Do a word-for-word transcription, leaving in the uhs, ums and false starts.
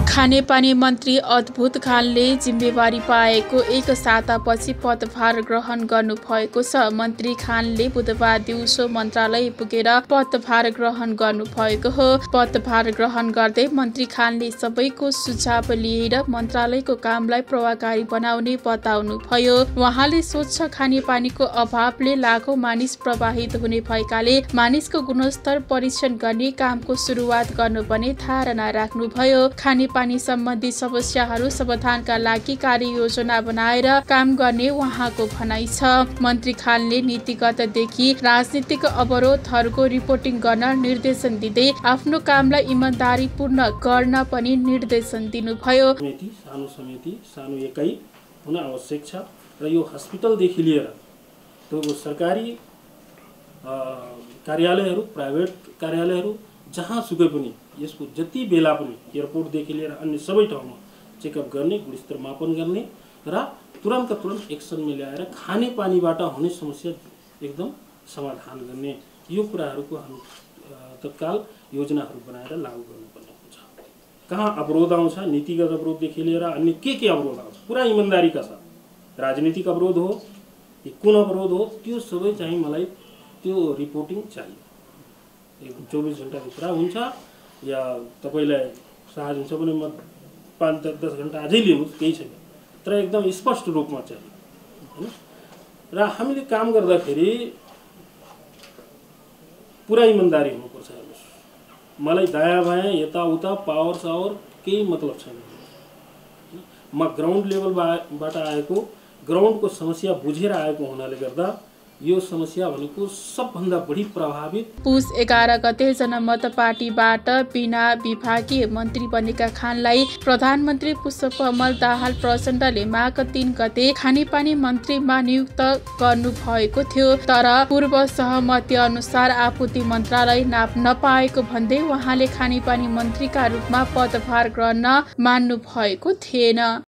खानेपानी मन्त्री अद्भुत खानले जिम्मेवारी पाएको एक सातापछि पदभार ग्रहण गर्नुभएको छ। मन्त्री खानले बुधबार दिउँसो मन्त्रालय पुगेर पदभार ग्रहण गर्नुभएको हो। पदभार ग्रहण गर्दै मन्त्री खानले सबैको सुझाव लिएर मन्त्रालयको कामलाई प्रभावकारी बनाउने बताउनुभयो। उहाँले स्वच्छ खानेपानीको अभावले लाखौं मानिस प्रभावित हुने भएकाले मानिसको गुणस्तर परीक्षण गर्ने कामको सुरुवात गर्नुपर्ने धारणा राख्नुभयो। खानेपानी सम्बन्धी समस्याहरू समाधानका लागि कार्ययोजना बनाएर काम गर्ने उहाँको भनाइ छ। मन्त्री खानले नीतिगतदेखि राजनीतिक अवरोधहरूको रिपोर्टिङ गर्न निर्देशन दिँदै आफ्नो कामलाई इमानदारीपूर्ण गर्न पनि निर्देशन दिनुभयो। सानो समिति सानो एकाइ हुन आवश्यक छ र यो हस्पिटलदेखि लिएर त्यो सरकारी कार्यालयहरू प्राइभेट कार्यालयहरू जहाँ सुकै पनि यसको जति बेला पनि एयरपोर्टदेखि लिएर अन्य सबै ठाउँमा चेकअप गर्ने, गुणस्तर मापन गर्ने र तुरन्त तुरन्त एक्सनमा ल्याएर खानेपानीबाट हुने समस्या एकदम समाधान गर्ने यो कुराहरूको हामी तत्काल योजनाहरू बनाएर लागू गर्नुपर्ने हुन्छ। कहाँ अवरोध आउँछ, नीतिगत अवरोधदेखि लिएर अन्य के के अवरोध आउँछ पुरा इमानदारीका साथ, राजनीतिक अवरोध हो कि कुन अवरोध हो, त्यो सबै चाहिँ मलाई त्यो रिपोर्टिङ चाहियो। चौबीस घण्टाभित्र हुन्छ या तपाईँलाई सहज हुन्छ भने म पाँच दस घण्टा अझै लिनुहोस्, केही छैन, तर एकदम स्पष्ट रूपमा चाहियो होइन। र हामीले काम गर्दाखेरि पुरा इमानदारी हुनुपर्छ। हेर्नुहोस्, मलाई दायाँ बायाँ यताउता पावर सावर केही मतलब छैन। म ग्राउन्ड लेभलबाट आएको, ग्राउन्डको समस्या बुझेर आएको हुनाले गर्दा यो समस्या भनेको सबभन्दा बढी प्रभावित। पुस एघार गते जनमत पार्टीबाट बिना विभागीय मन्त्री बनेका खानलाई प्रधानमन्त्री पुष्पकमल दाहाल प्रचण्डले माघ तीन गते खानेपानी मन्त्रीमा नियुक्त गर्नुभएको थियो। तर पूर्व सहमति अनुसार आपूर्ति मन्त्रालय नाप नपाएको भन्दै उहाँले खानेपानी मन्त्रीका रूपमा पदभार ग्रहण मान्नु भएको थिएन।